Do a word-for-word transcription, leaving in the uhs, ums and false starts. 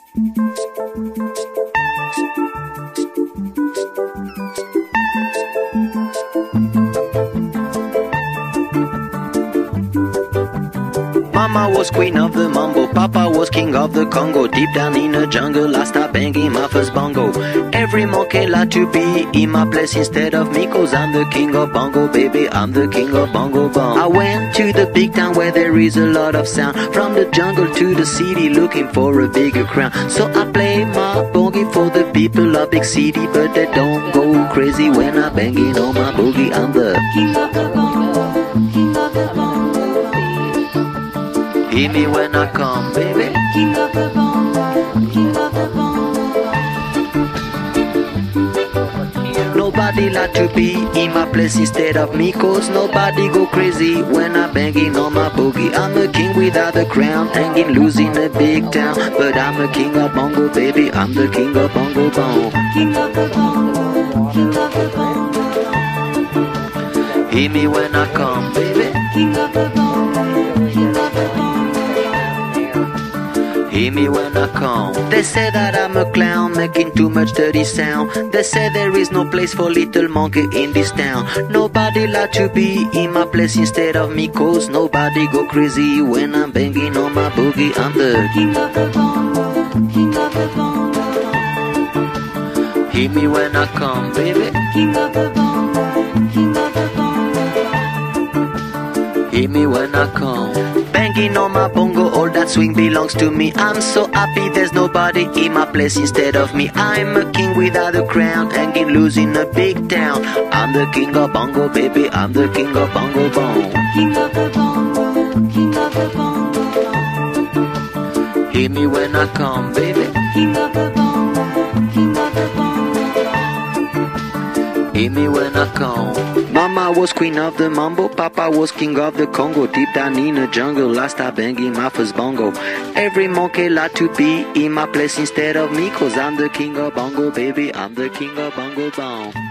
Mama was queen of the mambo, Papa was king of the Congo. Deep down in the jungle, I started banging my first bongo. Every monkey like to be in my place instead of me, cause I'm the king of bongo, baby, I'm the king of bongo bong. I went to the big town where there is a lot of sound, from the jungle to the city looking for a bigger crown. So I play my boogie for the people of big city, but they don't go crazy when I banging on my boogie. I'm the king of the bongo, king of the bongo. Hear me when I come, baby. King of the bongo, king of the bongo. Nobody like to be in my place instead of me, cause nobody go crazy when I'm banging on my boogie. I'm a king without a crown, hanging loose in a big town, but I'm the king of bongo, baby, I'm the king of bongo bong. King of the bongo, king of the bongo. Hear me when I come, baby. King of the bongo, king of the bongo. Hear me when I come. They say that I'm a clown, making too much dirty sound. They say there is no place for little monkey in this town. Nobody like to be in my place instead of me, cause nobody go crazy when I'm banging on my boogie. I'm the king of the bongo, king of the bongo. Hear me when I come, baby. King of the bongo, king of the bongo. Hear me when I come. Banging on my bongo, all that swing belongs to me. I'm so happy there's nobody in my place instead of me. I'm a king without a crown, hanging loose in a big town. I'm the king of bongo, baby, I'm the king of bongo bong. King of the bongo, king of the bongo. Hear me when I come, baby. King of the bongo, king of the bongo. Hear me when I come. Mama was queen of the mambo, Papa was king of the Congo. Deep down in the jungle, I started banging my first bongo. Every monkey like to be in my place instead of me, cause I'm the king of bongo, baby, I'm the king of bongo bong.